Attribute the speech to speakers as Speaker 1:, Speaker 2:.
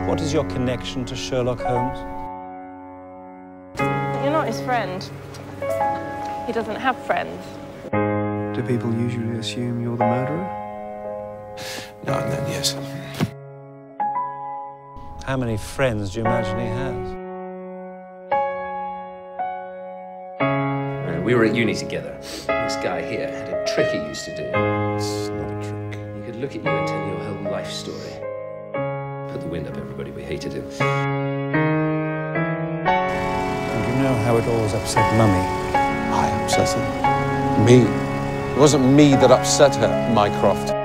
Speaker 1: What is your connection to Sherlock Holmes?
Speaker 2: You're not his friend. He doesn't have friends.
Speaker 3: Do people usually assume you're the murderer?
Speaker 4: Now and then, yes.
Speaker 1: How many friends do you imagine he has?
Speaker 5: We were at uni together. This guy here had a trick he used to do.
Speaker 4: It's not a trick.
Speaker 5: He could look at you and tell you your whole life story. Put the wind up everybody, we hated him.
Speaker 1: And you know how it always upset Mummy?
Speaker 4: I upset her. Me. It wasn't me that upset her, Mycroft.